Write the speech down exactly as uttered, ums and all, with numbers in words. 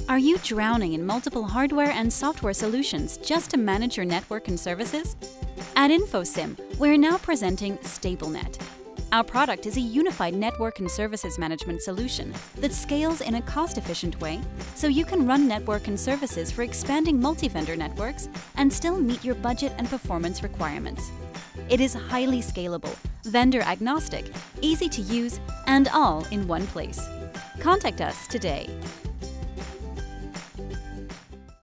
Are you drowning in multiple hardware and software solutions just to manage your network and services? At Infosim, we're now presenting StableNet. Our product is a unified network and services management solution that scales in a cost-efficient way so you can run network and services for expanding multi-vendor networks and still meet your budget and performance requirements. It is highly scalable, vendor agnostic, easy to use, and all in one place. Contact us today.